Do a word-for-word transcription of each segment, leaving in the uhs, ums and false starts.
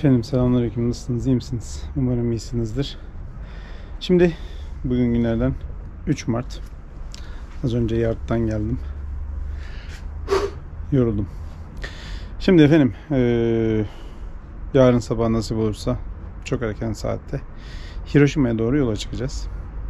Efendim selamünaleyküm, nasılsınız, iyi misiniz? Umarım iyisinizdir. Şimdi bugün günlerden üç Mart. Az önce yardtan geldim. Yoruldum. Şimdi efendim ee, yarın sabah nasip olursa çok erken saatte Hiroşima'ya doğru yola çıkacağız.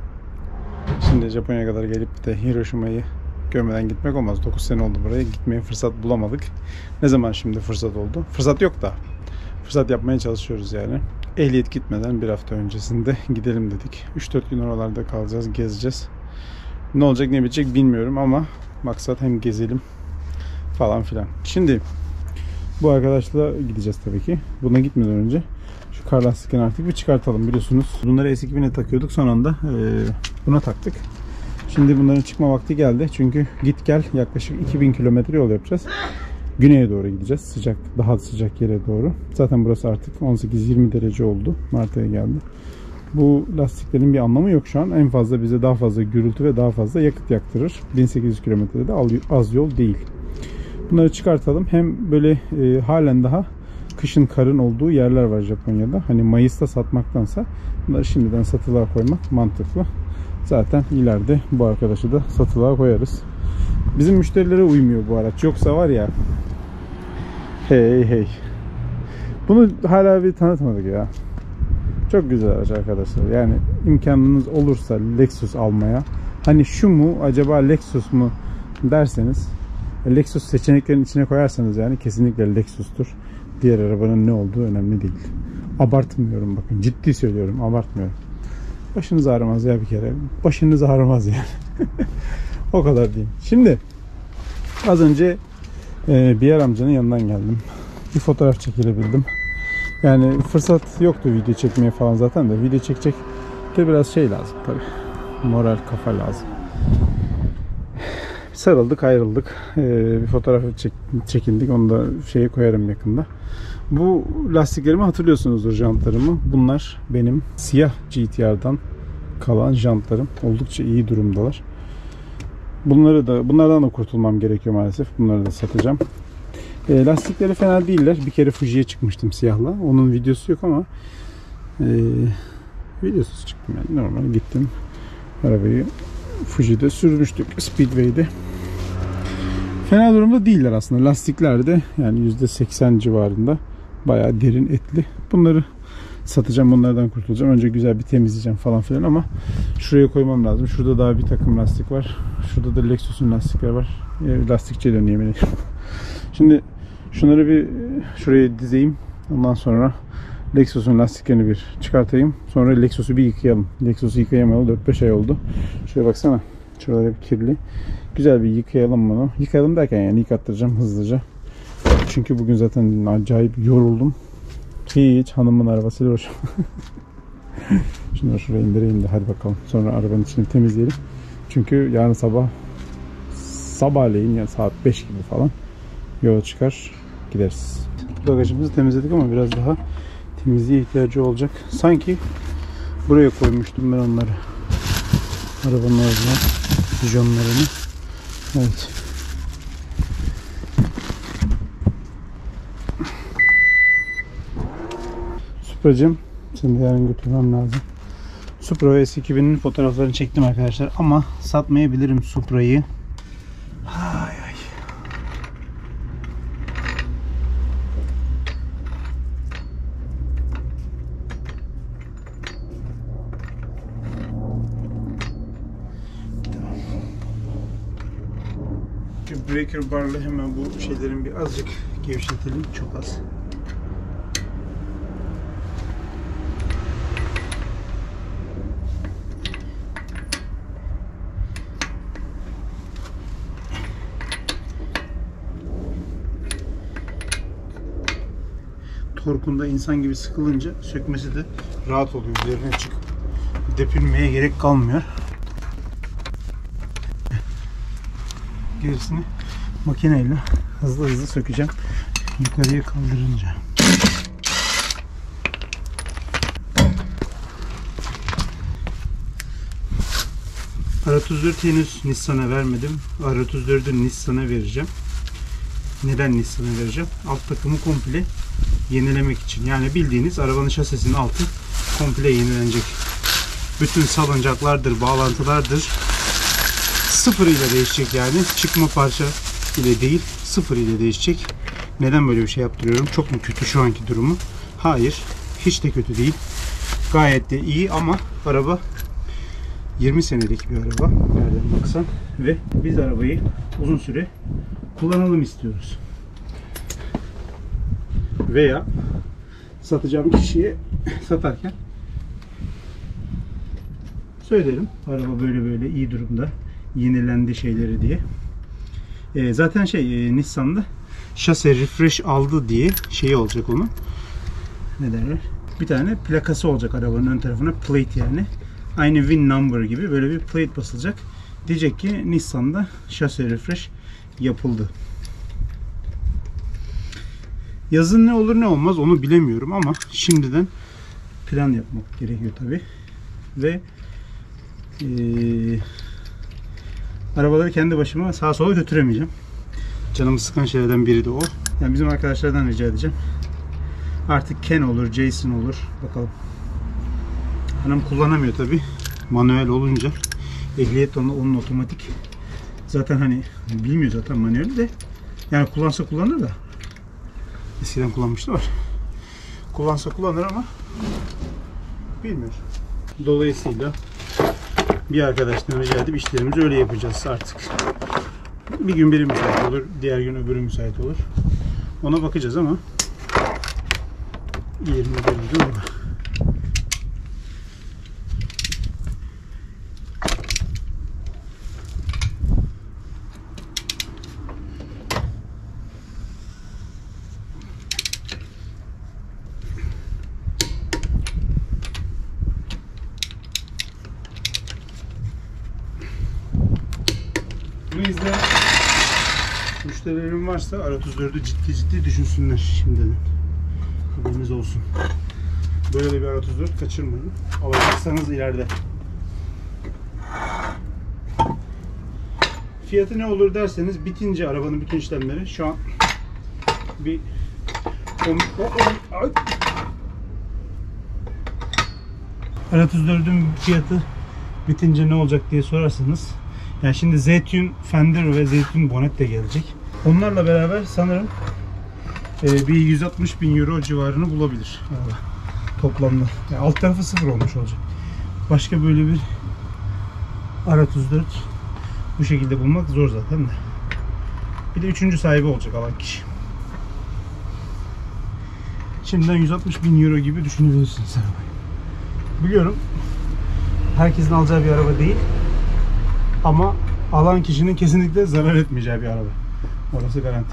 Şimdi Japonya'ya kadar gelip de Hiroşima'yı görmeden gitmek olmaz. dokuz sene oldu buraya. Gitmeye fırsat bulamadık. Ne zaman şimdi fırsat oldu? Fırsat yok da. Fırsat yapmaya çalışıyoruz yani. Ehliyet gitmeden bir hafta öncesinde gidelim dedik. üç dört gün oralarda kalacağız, gezeceğiz. Ne olacak ne bitecek bilmiyorum ama maksat hem gezelim falan filan. Şimdi bu arkadaşla gideceğiz tabii ki. Buna gitmeden önce şu kar lastiklerini artık bir çıkartalım, biliyorsunuz. Bunları S iki bine takıyorduk, son anda e, buna taktık. Şimdi bunların çıkma vakti geldi. Çünkü git gel yaklaşık iki bin kilometre yol yapacağız. Güneye doğru gideceğiz. Sıcak, daha sıcak yere doğru. Zaten burası artık on sekiz yirmi derece oldu. Mart'a geldi. Bu lastiklerin bir anlamı yok şu an. En fazla bize daha fazla gürültü ve daha fazla yakıt yaktırır. bin sekiz yüz kilometrede az yol değil. Bunları çıkartalım. Hem böyle e, halen daha kışın karın olduğu yerler var Japonya'da. Hani Mayıs'ta satmaktansa bunları şimdiden satılığa koymak mantıklı. Zaten ileride bu arkadaşı da satılığa koyarız. Bizim müşterilere uymuyor bu araç. Yoksa var ya, hey hey. Bunu hala bir tanıtmadık ya. Çok güzel araç arkadaşlar. Yani imkanınız olursa Lexus almaya, hani şu mu acaba Lexus mu derseniz, Lexus seçeneklerin içine koyarsanız yani kesinlikle Lexus'tur. Diğer arabanın ne olduğu önemli değil. Abartmıyorum, bakın ciddi söylüyorum, abartmıyorum. Başınız ağrımaz ya bir kere. Başınız ağrımaz yani. O kadar diyeyim. Şimdi az önce e, bir yer amcanın yanından geldim. Bir fotoğraf çekilebildim. Yani fırsat yoktu video çekmeye falan zaten de. Video çekecek de biraz şey lazım tabii. Moral, kafa lazım. Sarıldık, ayrıldık. E, bir fotoğraf çek, çekindik. Onu da şeye koyarım yakında. Bu lastiklerimi hatırlıyorsunuzdur, jantlarımı. Bunlar benim siyah G T R'dan kalan jantlarım. Oldukça iyi durumdalar. Bunları da, bunlardan da kurtulmam gerekiyor maalesef. Bunları da satacağım. E, lastikleri fena değiller. Bir kere Fuji'ye çıkmıştım siyahla. Onun videosu yok ama e, videosuz çıktım yani. Normal gittim. Arabayı Fuji'de sürmüştük. Speedway'de. Fena durumda değiller aslında. Lastikler de yani yüzde seksen civarında. Bayağı derin, etli. Bunları satacağım, bunlardan kurtulacağım. Önce güzel bir temizleyeceğim falan filan ama şuraya koymam lazım. Şurada daha bir takım lastik var. Şurada da Lexus'un lastikleri var. Lastikçiye döneyim yemin ediyorum. Şimdi şunları bir şuraya dizeyim. Ondan sonra Lexus'un lastiklerini bir çıkartayım. Sonra Lexus'u bir yıkayalım. Lexus'u yıkayamayalı dört beş ay oldu. Şuraya baksana. Şuralar hep kirli. Güzel bir yıkayalım bunu. Yıkayalım derken yani yıkattıracağım hızlıca. Çünkü bugün zaten acayip yoruldum. Hiç hanımın arabasıyla uğraşıyorum. Şunları şuraya indireyim de hadi bakalım. Sonra arabanın içini temizleyelim. Çünkü yarın sabah sabahleyin yani saat beş gibi falan yola çıkar gideriz. Bagajımızı temizledik ama biraz daha temizliğe ihtiyacı olacak. Sanki buraya koymuştum ben onları. Arabanın orada pijonlarını. Evet. Supra'cığım, şimdi yarın götürmem lazım. Supra ve S iki binin fotoğraflarını çektim arkadaşlar ama satmayabilirim Supra'yı. Ay ay. Şu breaker bar'la hemen bu şeylerin bir azıcık gevşetelim, çok az. Torkunda insan gibi sıkılınca sökmesi de rahat oluyor. Üzerine çıkıp depinmeye gerek kalmıyor. Gerisini makineyle hızlı hızlı sökeceğim. Yukarıya kaldırınca. R otuz dört henüz Nissan'a vermedim. R otuz dördü Nissan'a vereceğim. Neden Nissan'a vereceğim? Alt takımı komple yenilemek için. Yani bildiğiniz arabanın şasisinin altı komple yenilenecek. Bütün salıncaklardır, bağlantılardır sıfır ile değişecek yani. Çıkma parça ile değil, sıfır ile değişecek. Neden böyle bir şey yaptırıyorum? Çok mu kötü şu anki durumu? Hayır, hiç de kötü değil. Gayet de iyi ama araba yirmi senelik bir araba. Nereden baksan. Ve biz arabayı uzun süre kullanalım istiyoruz. Veya satacağım kişiye satarken söylerim. Araba böyle böyle iyi durumda. Yenilendi şeyleri diye. E, zaten şey e, Nissan'da şase refresh aldı diye şeyi olacak onun. Ne derler? Bir tane plakası olacak arabanın ön tarafına. Plate yani. Aynı VIN number gibi böyle bir plate basılacak. Diyecek ki Nissan'da şase refresh yapıldı. Yazın ne olur ne olmaz onu bilemiyorum ama şimdiden plan yapmak gerekiyor tabi. Ve ee, arabaları kendi başıma sağa sola götüremeyeceğim. Canımı sıkan şeylerden biri de o. Yani bizim arkadaşlardan rica edeceğim. Artık Ken olur, Jason olur. Bakalım. Hanım kullanamıyor tabi. Manuel olunca. Ehliyet onun, onun otomatik. Zaten hani bilmiyor zaten manueli de. Yani kullansa kullanır da. Eskiden kullanmıştı var. Kullansa kullanır ama bilmiyor. Dolayısıyla bir arkadaştan rica edip işlerimizi öyle yapacağız artık. Bir gün biri müsait olur, diğer gün öbürü müsait olur. Ona bakacağız ama yirmi derece orada. Bunu izleyen müşterilerim varsa R otuz dördü ciddi ciddi düşünsünler şimdiden. Haberiniz olsun. Böyle de bir R otuz dört kaçırmayın. Alacaksanız ileride. Fiyatı ne olur derseniz bitince arabanın bütün işlemleri şu an bir R otuz dördün fiyatı bitince ne olacak diye sorarsanız, yani şimdi Z-Tune Fender ve Z-Tune Bonnet de gelecek. Onlarla beraber sanırım e, bir yüz altmış bin euro civarını bulabilir araba toplamda. Yani alt tarafı sıfır olmuş olacak. Başka böyle bir R otuz dört bu şekilde bulmak zor zaten de. Bir de üçüncü sahibi olacak alan kişi. Şimdiden yüz altmış bin euro gibi düşünebilirsiniz arabayı. Biliyorum herkesin alacağı bir araba değil. Ama alan kişinin kesinlikle zarar etmeyeceği bir araba. Orası garanti.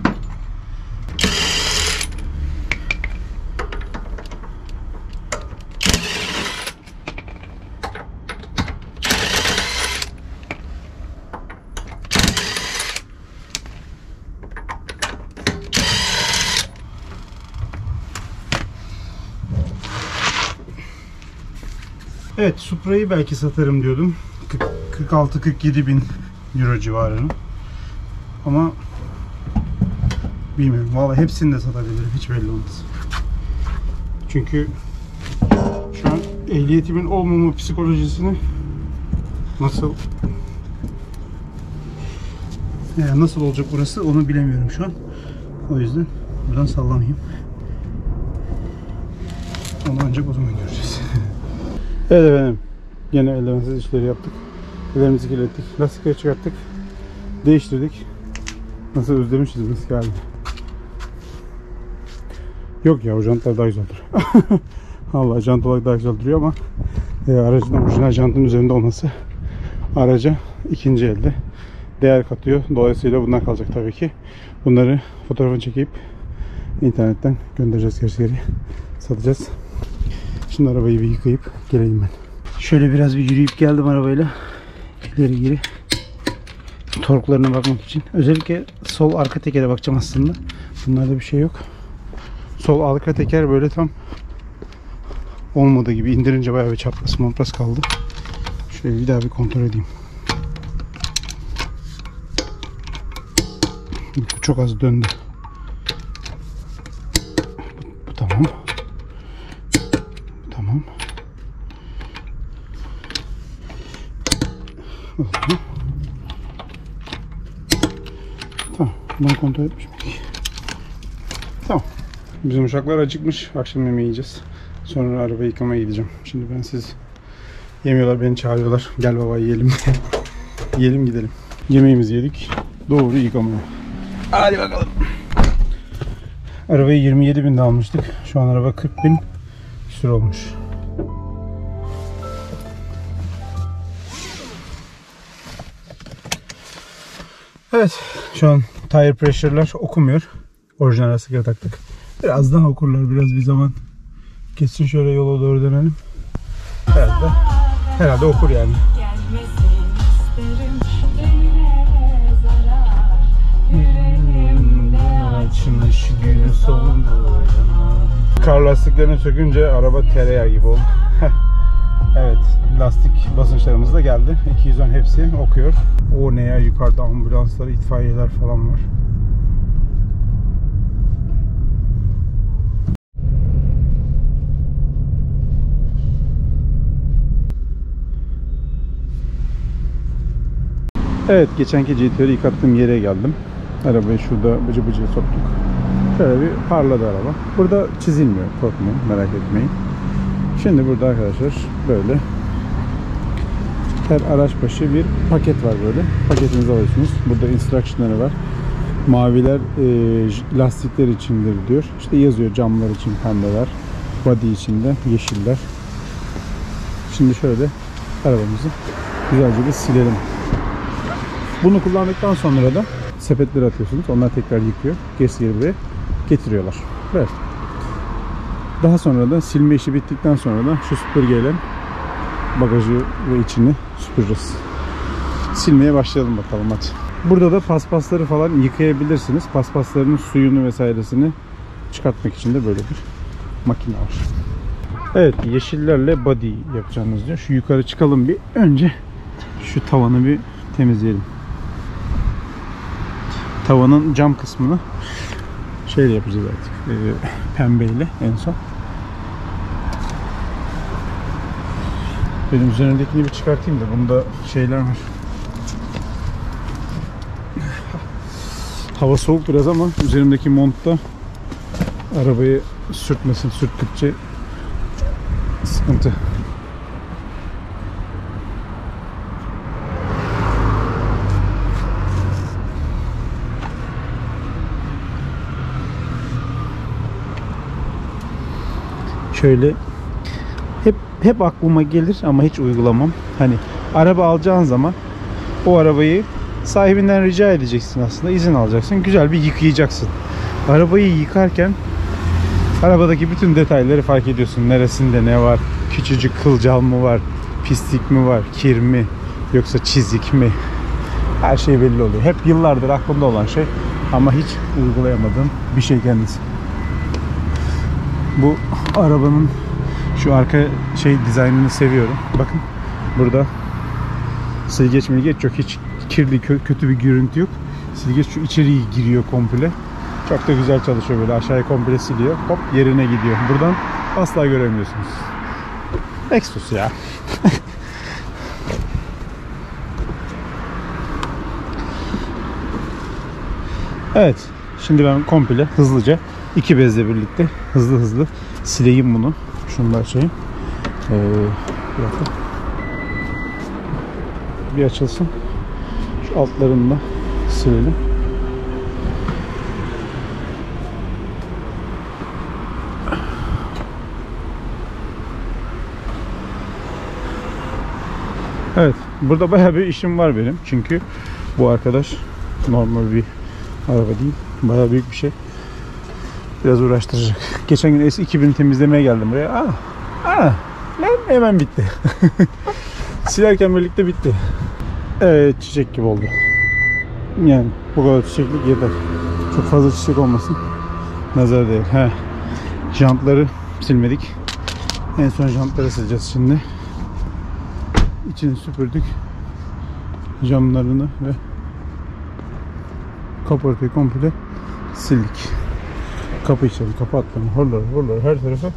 Evet, Supra'yı belki satarım diyordum. kırk altı kırk yedi bin euro civarını. Ama bilmiyorum. Vallahi hepsini de satabilirim. Hiç belli olmaz. Çünkü şu an ehliyetimin olmama psikolojisini nasıl yani nasıl olacak burası onu bilemiyorum şu an. O yüzden buradan sallamayayım. Onu ancak o zaman göreceğiz. Evet efendim. Yine eldivensiz işleri yaptık. Ellerimizi kirlettik. Lastikleri çıkarttık. Değiştirdik. Nasıl özlemişiz eski halde. Yok ya, o jantlar daha güzel duruyor. Allah, jant olarak daha güzel duruyor ama e, aracın orijinal jantın üzerinde olması araca ikinci elde değer katıyor. Dolayısıyla bunlar kalacak tabii ki. Bunları fotoğrafını çekip internetten göndereceğiz, geri geri satacağız. Şimdi arabayı bir yıkayıp geleyim ben. Şöyle biraz bir yürüyüp geldim arabayla. İleri geri torklarına bakmak için. Özellikle sol arka tekere bakacağım aslında. Bunlarda bir şey yok. Sol arka teker böyle tam olmadığı gibi, indirince bayağı bir çapraz monpraz kaldı. Şöyle bir daha bir kontrol edeyim. Çok az döndü. Tamam. Bunu kontrol etmiş miydik? Tamam. Bizim uşaklar acıkmış. Akşam yemeği yiyeceğiz. Sonra araba yıkamaya gideceğim. Şimdi ben siz yemiyorlar, beni çağırıyorlar. Gel baba yiyelim diye. Yiyelim gidelim. Yemeğimizi yedik. Doğru yıkamaya. Hadi bakalım. Arabayı yirmi yedi binde almıştık. Şu an araba kırk bin küsur olmuş. Evet. Şu an tire pressure'lar okumuyor. Orijinal lastikleri taktık. Birazdan okurlar. Biraz bir zaman geçsin, şöyle yola doğru dönelim. Herhalde, herhalde okur yani. Açmış günü sonunda. Kar lastiklerini sökünce araba tereyağı gibi oldu. Evet, lastik basınçlarımız da geldi. iki yüz on hepsi okuyor. O ne ya, yukarıda ambulanslar, itfaiyeler falan var. Evet, geçenki G T R'ı yıkattığım yere geldim. Arabayı şurada bıcı bıcı soktuk. Şöyle bir parladı araba. Burada çizilmiyor, korkmayın, merak etmeyin. Şimdi burada arkadaşlar böyle her araç başı bir paket var böyle. Paketinizi alıyorsunuz. Burada instruction'ları var. Maviler e, lastikler içindir diyor. İşte yazıyor, camlar için pembeler, body içinde yeşiller. Şimdi şöyle arabamızı güzelce bir silelim. Bunu kullandıktan sonra da sepetleri atıyorsunuz. Onlar tekrar yıkıyor. Geri geri buraya getiriyorlar. Evet. Daha sonra da silme işi bittikten sonra da şu süpürgeyle bagajı ve içini süpüreceğiz. Silmeye başlayalım bakalım hadi. Burada da paspasları falan yıkayabilirsiniz. Paspaslarının suyunu vesairesini çıkartmak için de böyle bir makine var. Evet, yeşillerle body yapacağınız diyor. Şu yukarı çıkalım bir. Önce şu tavanı bir temizleyelim. Tavanın cam kısmını şeyle yapacağız artık. E, pembeyle en son. Benim üzerindekini bir çıkartayım da bunda şeyler var. Hava soğuk biraz ama üzerimdeki montta arabayı sürtmesin, sürttükçe sıkıntı. Şöyle hep hep aklıma gelir ama hiç uygulamam. Hani araba alacağın zaman o arabayı sahibinden rica edeceksin aslında. İzin alacaksın. Güzel bir yıkayacaksın. Arabayı yıkarken arabadaki bütün detayları fark ediyorsun. Neresinde ne var? Küçücük kılcal mı var? Pislik mi var? Kir mi? Yoksa çizik mi? Her şey belli oluyor. Hep yıllardır aklımda olan şey ama hiç uygulayamadığım bir şey kendisi. Bu arabanın şu arka şey dizaynını seviyorum. Bakın burada silgeç milgeç yok. Hiç kirli, kötü bir görüntü yok. Silgeç şu içeriye giriyor komple. Çok da güzel çalışıyor böyle. Aşağıya komple siliyor. Hop yerine gidiyor. Buradan asla göremiyorsunuz. Lexus ya. Evet. Şimdi ben komple hızlıca iki bezle birlikte hızlı hızlı sileyim bunu. Şunu da açayım. Ee, bir dakika. Bir açılsın. Şu altlarını da silelim. Evet. Burada bayağı bir işim var benim. Çünkü bu arkadaş normal bir araba değil. Bayağı büyük bir şey. Biraz uğraştıracak. Geçen gün S iki bin temizlemeye geldim buraya. Aa, aa, lan hemen bitti. Silerken birlikte bitti. Evet, çiçek gibi oldu. Yani bu kadar çiçeklik yeter. Çok fazla çiçek olmasın. Nazar değil. He. Jantları silmedik. En son jantları sileceğiz şimdi. İçini süpürdük. Camlarını ve kaportayı komple sildik. Kapı içeri, kapı altlarını, horları, horları her tarafı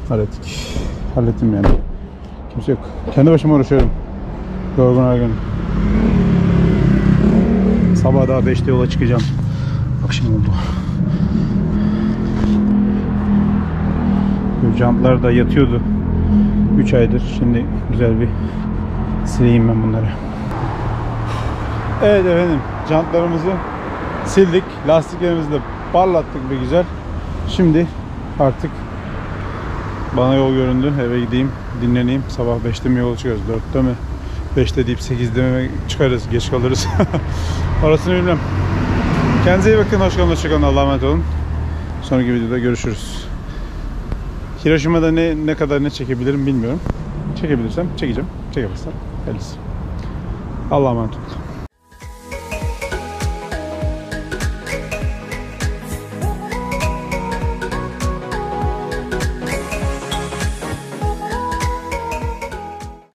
hallettik. Hallettim yani. Kimse yok. Kendi başıma uğraşıyorum. Yorgun argın. Sabah daha beşte yola çıkacağım. Akşam oldu. Jantlar da yatıyordu üç aydır. Şimdi güzel bir sileyim ben bunları. Evet efendim, jantlarımızı sildik. Lastiklerimizi de parlattık bir güzel. Şimdi artık bana yol göründü. Eve gideyim, dinleneyim. Sabah beşte mi yola çıkıyoruz? dörtte mi? beşte deyip sekizde mi çıkarız? Geç kalırız. Orasını bilmem. Kendinize iyi bakın. Hoş kalın. Hoşça kalın. Allah'a emanet olun. Sonraki videoda görüşürüz. Hiroşima'da ne ne kadar ne çekebilirim bilmiyorum. Çekebilirsem çekeceğim. Çekemezsem hayırlısı. Allah'a emanet olun.